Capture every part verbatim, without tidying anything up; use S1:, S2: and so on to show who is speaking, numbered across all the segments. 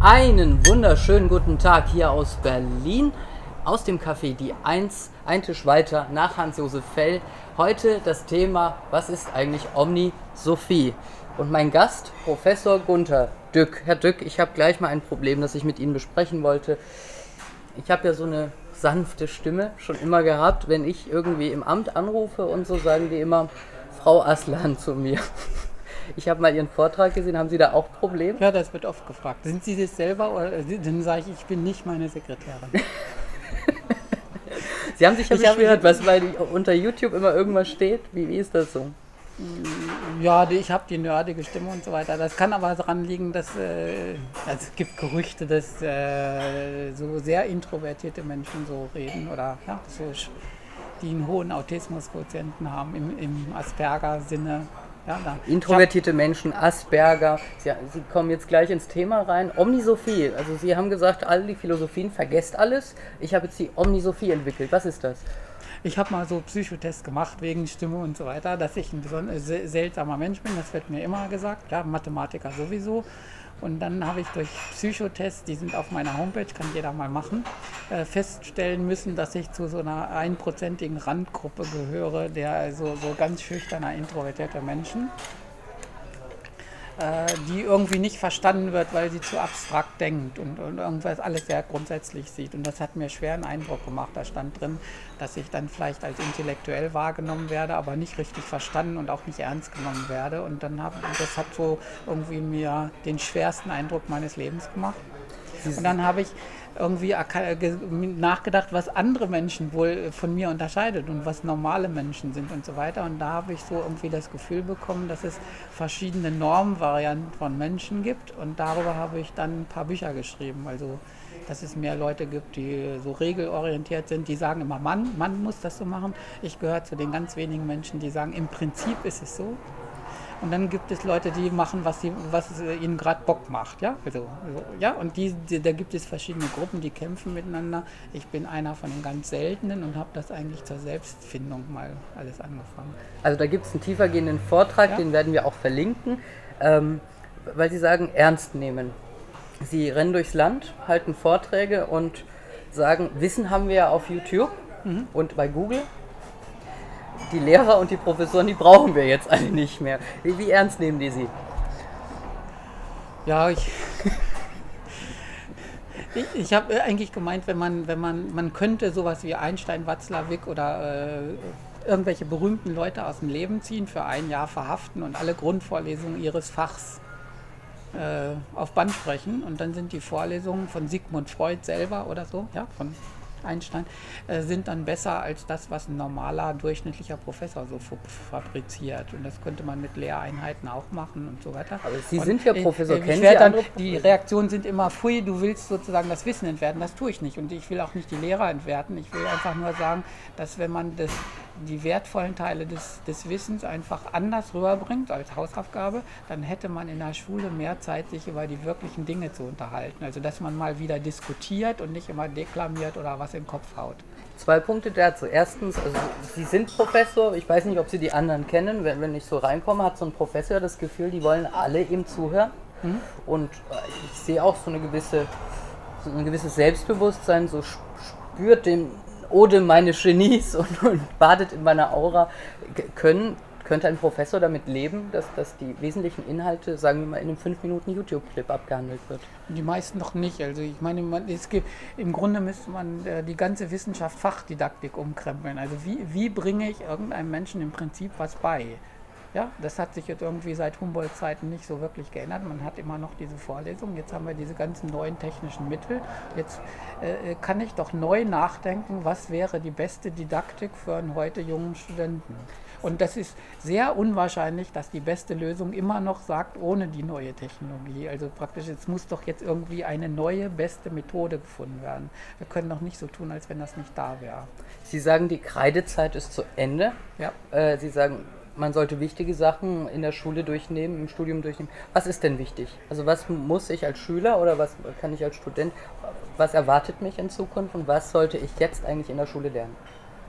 S1: Einen wunderschönen guten Tag hier aus Berlin, aus dem Café Die Eins, ein Tisch weiter nach Hans-Josef Fell. Heute das Thema, was ist eigentlich Omnisophie? Und mein Gast, Professor Gunter Dück. Herr Dück, ich habe gleich mal ein Problem, das ich mit Ihnen besprechen wollte. Ich habe ja so eine sanfte Stimme schon immer gehabt. Wenn ich irgendwie im Amt anrufe und so, sagen die immer Frau Aslan zu mir. Ich habe mal Ihren Vortrag gesehen. Haben Sie da auch Probleme?
S2: Ja, das wird oft gefragt. Sind Sie das selber? Oder, dann sage ich, ich bin nicht meine Sekretärin.
S1: Sie haben sich ja
S2: ich
S1: beschwert,
S2: hab,
S1: was bei unter YouTube immer irgendwas steht. Wie, wie ist das so?
S2: Ja, ich habe die nerdige Stimme und so weiter. Das kann aber daran liegen, dass äh, also es gibt Gerüchte, dass äh, so sehr introvertierte Menschen so reden oder ja, so, die einen hohen Autismusquotienten haben im, im Asperger-Sinne. Ja,
S1: Introvertierte Menschen, Asperger. Sie, Sie kommen jetzt gleich ins Thema rein. Omnisophie. Also Sie haben gesagt, all die Philosophien, vergesst alles. Ich habe jetzt die Omnisophie entwickelt. Was ist das?
S2: Ich habe mal so Psychotests gemacht wegen Stimme und so weiter, dass ich ein besonders seltsamer Mensch bin. Das wird mir immer gesagt. Ja, Mathematiker sowieso. Und dann habe ich durch Psychotests, die sind auf meiner Homepage, kann jeder mal machen, äh, feststellen müssen, dass ich zu so einer einprozentigen Randgruppe gehöre, der also so ganz schüchterner, introvertierter Menschen, äh, die irgendwie nicht verstanden wird, weil sie zu abstrakt denkt und, und irgendwas alles sehr grundsätzlich sieht. Und das hat mir schwer einen Eindruck gemacht. Da stand drin, dass ich dann vielleicht als intellektuell wahrgenommen werde, aber nicht richtig verstanden und auch nicht ernst genommen werde. Und dann hab, das hat so irgendwie mir den schwersten Eindruck meines Lebens gemacht. Und dann habe ich irgendwie nachgedacht, was andere Menschen wohl von mir unterscheidet und was normale Menschen sind und so weiter. Und da habe ich so irgendwie das Gefühl bekommen, dass es verschiedene Normvarianten von Menschen gibt. Und darüber habe ich dann ein paar Bücher geschrieben. Also dass es mehr Leute gibt, die so regelorientiert sind, die sagen immer, Mann, Mann muss das so machen. Ich gehöre zu den ganz wenigen Menschen, die sagen, im Prinzip ist es so. Und dann gibt es Leute, die machen, was, sie, was ihnen gerade Bock macht. Ja? Also, ja? Und die, die, da gibt es verschiedene Gruppen, die kämpfen miteinander. Ich bin einer von den ganz Seltenen und habe das eigentlich zur Selbstfindung mal alles angefangen.
S1: Also da gibt es einen tiefergehenden Vortrag, ja? Den werden wir auch verlinken, ähm, weil Sie sagen, ernst nehmen. Sie rennen durchs Land, halten Vorträge und sagen, Wissen haben wir ja auf YouTube mhm. und bei Google. Die Lehrer und die Professoren, die brauchen wir jetzt alle nicht mehr. Wie, wie ernst nehmen die Sie?
S2: Ja, ich, ich, ich habe eigentlich gemeint, wenn man, wenn man, man könnte sowas wie Einstein, Watzlawick oder äh, irgendwelche berühmten Leute aus dem Leben ziehen, für ein Jahr verhaften und alle Grundvorlesungen ihres Fachs äh, auf Band sprechen. Und dann sind die Vorlesungen von Sigmund Freud selber oder so, ja, von Einstein, äh, sind dann besser als das, was ein normaler, durchschnittlicher Professor so fabriziert. Und das könnte man mit Lehreinheiten auch machen und so weiter.
S1: Aber Sie
S2: und
S1: sind ja Professor,
S2: äh,
S1: kennen
S2: ich
S1: Sie
S2: dann,
S1: andere
S2: Die Reaktionen sind immer, pfui, du willst sozusagen das Wissen entwerten. Das tue ich nicht. Und ich will auch nicht die Lehrer entwerten. Ich will einfach nur sagen, dass wenn man das, die wertvollen Teile des, des Wissens einfach anders rüberbringt als Hausaufgabe, dann hätte man in der Schule mehr Zeit, sich über die wirklichen Dinge zu unterhalten. Also dass man mal wieder diskutiert und nicht immer deklamiert oder was im Kopf haut.
S1: Zwei Punkte dazu. Erstens, also Sie sind Professor, ich weiß nicht, ob Sie die anderen kennen, wenn, wenn ich so reinkomme, hat so ein Professor das Gefühl, die wollen alle ihm zuhören. Mhm. Und ich sehe auch so eine gewisse, so ein gewisses Selbstbewusstsein, so spürt den Ode meine Genies und, und badet in meiner Aura. Können, könnte ein Professor damit leben, dass, dass die wesentlichen Inhalte, sagen wir mal, in einem fünf Minuten YouTube-Clip abgehandelt wird?
S2: Die meisten noch nicht. Also ich meine, man, es gibt, im Grunde müsste man äh, die ganze Wissenschaft Fachdidaktik umkrempeln. Also wie, wie bringe ich irgendeinem Menschen im Prinzip was bei? Ja, das hat sich jetzt irgendwie seit Humboldt-Zeiten nicht so wirklich geändert. Man hat immer noch diese Vorlesungen. Jetzt haben wir diese ganzen neuen technischen Mittel. Jetzt äh, kann ich doch neu nachdenken, was wäre die beste Didaktik für einen heute jungen Studenten. Und das ist sehr unwahrscheinlich, dass die beste Lösung immer noch sagt, ohne die neue Technologie. Also praktisch, es muss doch jetzt irgendwie eine neue, beste Methode gefunden werden. Wir können doch nicht so tun, als wenn das nicht da wäre.
S1: Sie sagen, die Kreidezeit ist zu Ende.
S2: Ja.
S1: Äh, Sie sagen, man sollte wichtige Sachen in der Schule durchnehmen, im Studium durchnehmen. Was ist denn wichtig? Also was muss ich als Schüler oder was kann ich als Student, was erwartet mich in Zukunft und was sollte ich jetzt eigentlich in der Schule lernen?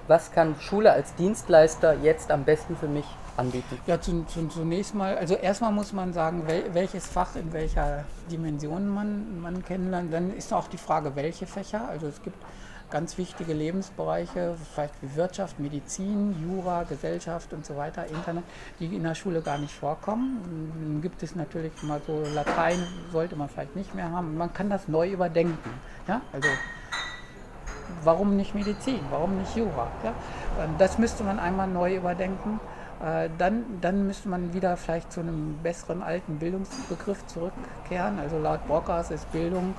S1: Was kann Schule als Dienstleister jetzt am besten für mich anbieten?
S2: Ja, zu, zu, zunächst mal, also erstmal muss man sagen, wel, welches Fach in welcher Dimension man, man kennenlernt. Dann ist auch die Frage, welche Fächer. Also es gibt ganz wichtige Lebensbereiche, vielleicht wie Wirtschaft, Medizin, Jura, Gesellschaft und so weiter, Internet, die in der Schule gar nicht vorkommen. Dann gibt es natürlich mal so Latein, sollte man vielleicht nicht mehr haben. Man kann das neu überdenken. Ja? Also warum nicht Medizin, warum nicht Jura? Ja? Das müsste man einmal neu überdenken. Dann, dann müsste man wieder vielleicht zu einem besseren alten Bildungsbegriff zurückkehren. Also laut Brockhaus ist Bildung,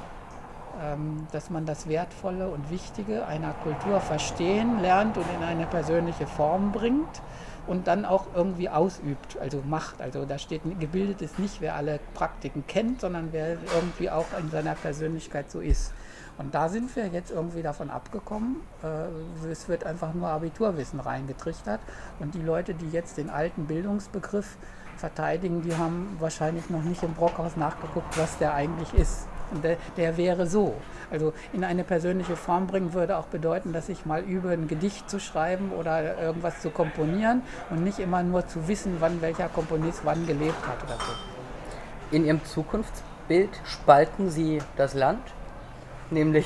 S2: dass man das Wertvolle und Wichtige einer Kultur verstehen lernt und in eine persönliche Form bringt und dann auch irgendwie ausübt, also macht. Also da steht, gebildet ist nicht, wer alle Praktiken kennt, sondern wer irgendwie auch in seiner Persönlichkeit so ist. Und da sind wir jetzt irgendwie davon abgekommen. Es wird einfach nur Abiturwissen reingetrichtert. Und die Leute, die jetzt den alten Bildungsbegriff verteidigen, die haben wahrscheinlich noch nicht im Brockhaus nachgeguckt, was der eigentlich ist. Und der, der wäre so. Also in eine persönliche Form bringen würde auch bedeuten, dass ich mal übe, ein Gedicht zu schreiben oder irgendwas zu komponieren und nicht immer nur zu wissen, wann welcher Komponist wann gelebt hat oder so.
S1: In Ihrem Zukunftsbild spalten Sie das Land, nämlich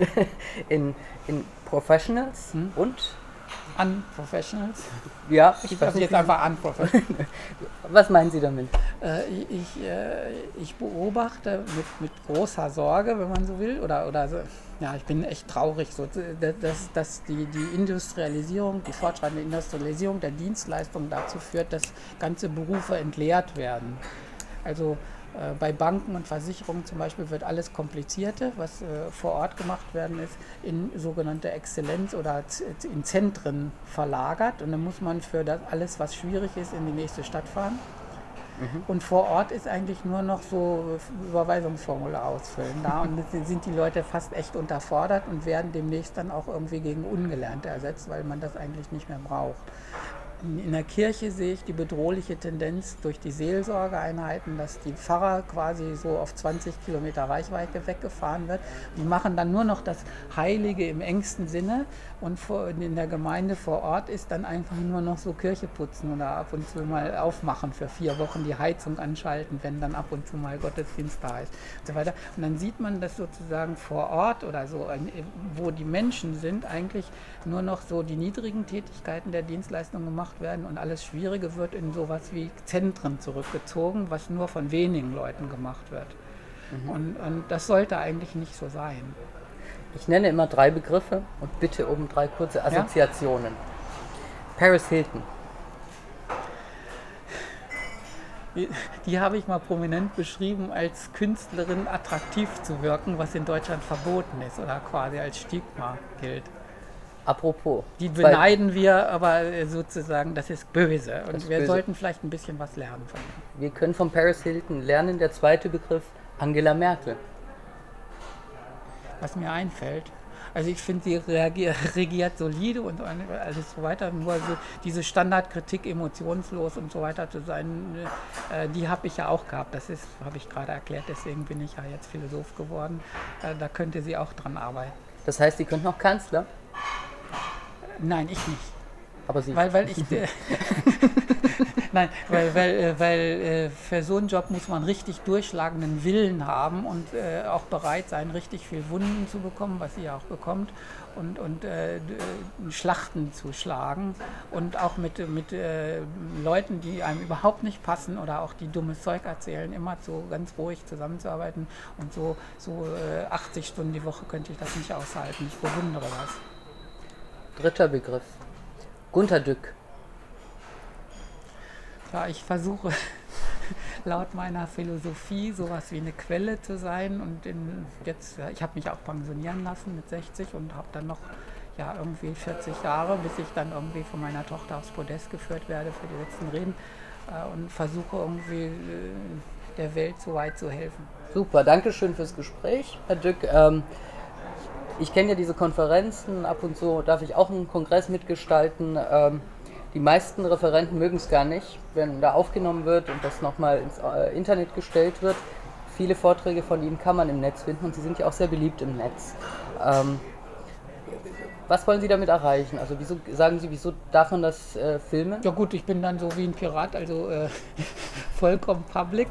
S1: in, in Professionals hm? und
S2: Unprofessionals?
S1: Ja,
S2: ich, ich sage jetzt einfach Unprofessionals.
S1: Was meinen Sie damit?
S2: Äh, ich, äh, ich beobachte mit, mit großer Sorge, wenn man so will, oder, oder so, ja, ich bin echt traurig, so, dass, dass die, die Industrialisierung, die fortschreitende Industrialisierung der Dienstleistung dazu führt, dass ganze Berufe entleert werden. Also äh, bei Banken und Versicherungen zum Beispiel wird alles Komplizierte, was äh, vor Ort gemacht werden ist, in sogenannte Exzellenz oder in Zentren verlagert. Und dann muss man für das alles, was schwierig ist, in die nächste Stadt fahren. Mhm. Und vor Ort ist eigentlich nur noch so Überweisungsformulare ausfüllen da und sind die Leute fast echt unterfordert und werden demnächst dann auch irgendwie gegen Ungelernte ersetzt, weil man das eigentlich nicht mehr braucht. In der Kirche sehe ich die bedrohliche Tendenz durch die Seelsorgeeinheiten, dass die Pfarrer quasi so auf zwanzig Kilometer Reichweite weggefahren wird. Die machen dann nur noch das Heilige im engsten Sinne und in der Gemeinde vor Ort ist dann einfach nur noch so Kirche putzen oder ab und zu mal aufmachen für vier Wochen, die Heizung anschalten, wenn dann ab und zu mal Gottesdienst da ist und so weiter. Und dann sieht man, dass sozusagen vor Ort oder so, wo die Menschen sind, eigentlich nur noch so die niedrigen Tätigkeiten der Dienstleistung gemacht werden und alles Schwierige wird in sowas wie Zentren zurückgezogen, was nur von wenigen Leuten gemacht wird. Mhm. Und, und das sollte eigentlich nicht so sein.
S1: Ich nenne immer drei Begriffe und bitte um drei kurze Assoziationen. Ja? Paris Hilton.
S2: Die, die habe ich mal prominent beschrieben, als Künstlerin attraktiv zu wirken, was in Deutschland verboten ist oder quasi als Stigma gilt.
S1: Apropos.
S2: Die beneiden wir, aber sozusagen, das ist böse. Und
S1: ist
S2: wir
S1: böse.
S2: sollten vielleicht ein bisschen was lernen von ihm.
S1: Wir können von Paris Hilton lernen. Der zweite Begriff, Angela Merkel.
S2: Was mir einfällt, also ich finde, sie reagiert, regiert solide und alles so weiter. Nur so diese Standardkritik, emotionslos und so weiter zu sein, äh, die habe ich ja auch gehabt. Das ist, habe ich gerade erklärt, deswegen bin ich ja jetzt Philosoph geworden. Äh, da könnte sie auch dran arbeiten.
S1: Das heißt, Sie könnten auch Kanzler?
S2: Nein, ich nicht.
S1: Aber Sie?
S2: Weil, weil ich... Äh, Nein, weil, weil, weil für so einen Job muss man richtig durchschlagenden Willen haben und äh, auch bereit sein, richtig viel Wunden zu bekommen, was sie ja auch bekommt, und, und äh, Schlachten zu schlagen und auch mit, mit äh, Leuten, die einem überhaupt nicht passen oder auch die dummes Zeug erzählen, immer so ganz ruhig zusammenzuarbeiten und so, so äh, achtzig Stunden die Woche könnte ich das nicht aushalten. Ich bewundere das.
S1: Dritter Begriff. Gunter Dück.
S2: Ja, ich versuche laut meiner Philosophie sowas wie eine Quelle zu sein und in, jetzt, ich habe mich auch pensionieren lassen mit sechzig und habe dann noch ja, irgendwie vierzig Jahre, bis ich dann irgendwie von meiner Tochter aufs Podest geführt werde für die letzten Reden äh, und versuche irgendwie äh, der Welt so weit zu helfen.
S1: Super, danke schön fürs Gespräch, Herr Dück. Ähm, ich kenne ja diese Konferenzen, ab und zu darf ich auch einen Kongress mitgestalten. Ähm, Die meisten Referenten mögen es gar nicht, wenn da aufgenommen wird und das nochmal ins äh, Internet gestellt wird. Viele Vorträge von Ihnen kann man im Netz finden und Sie sind ja auch sehr beliebt im Netz. Ähm, Was wollen Sie damit erreichen? Also wieso sagen Sie, wieso darf man das äh, filmen?
S2: Ja gut, ich bin dann so wie ein Pirat, also äh, vollkommen public.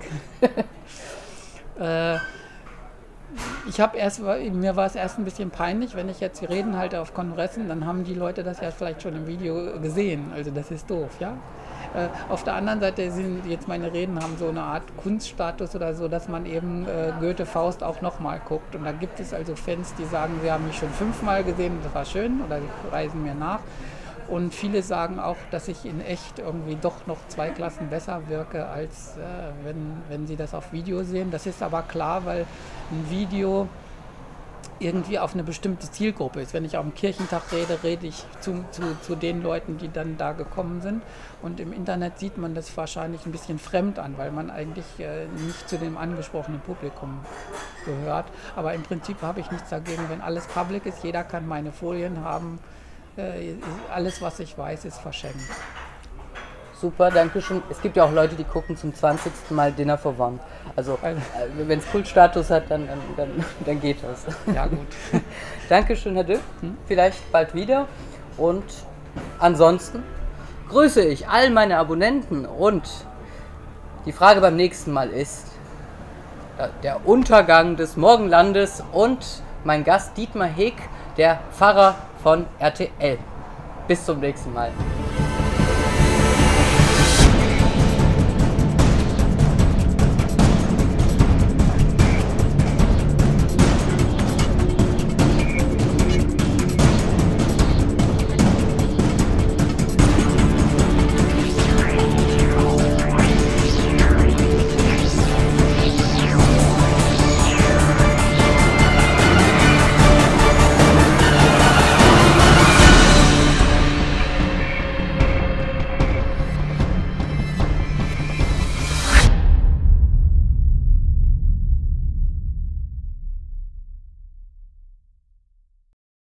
S2: äh, ich habe erst, mir war es erst ein bisschen peinlich, wenn ich jetzt die Reden halte auf Kongressen, dann haben die Leute das ja vielleicht schon im Video gesehen. Also das ist doof, ja. Äh, auf der anderen Seite sind jetzt meine Reden haben so eine Art Kunststatus oder so, dass man eben äh, Goethe Faust auch nochmal guckt. Und da gibt es also Fans, die sagen, sie haben mich schon fünfmal gesehen, das war schön, oder die reisen mir nach. Und viele sagen auch, dass ich in echt irgendwie doch noch zwei Klassen besser wirke, als äh, wenn, wenn sie das auf Video sehen. Das ist aber klar, weil ein Video irgendwie auf eine bestimmte Zielgruppe ist. Wenn ich auf dem Kirchentag rede, rede ich zu, zu, zu den Leuten, die dann da gekommen sind. Und im Internet sieht man das wahrscheinlich ein bisschen fremd an, weil man eigentlich äh, nicht zu dem angesprochenen Publikum gehört. Aber im Prinzip habe ich nichts dagegen, wenn alles public ist. Jeder kann meine Folien haben. Äh, alles, was ich weiß, ist verschenkt.
S1: Super, danke schön. Es gibt ja auch Leute, die gucken zum zwanzigsten Mal Dinner for One. Also, äh, wenn es Kultstatus hat, dann, dann, dann, dann geht das.
S2: Ja, gut.
S1: Dankeschön, Herr Dück. Hm? Vielleicht bald wieder. Und ansonsten grüße ich all meine Abonnenten. Und die Frage beim nächsten Mal ist der Untergang des Morgenlandes und mein Gast Dietmar Heek, der Pfarrer von R T L. Bis zum nächsten Mal.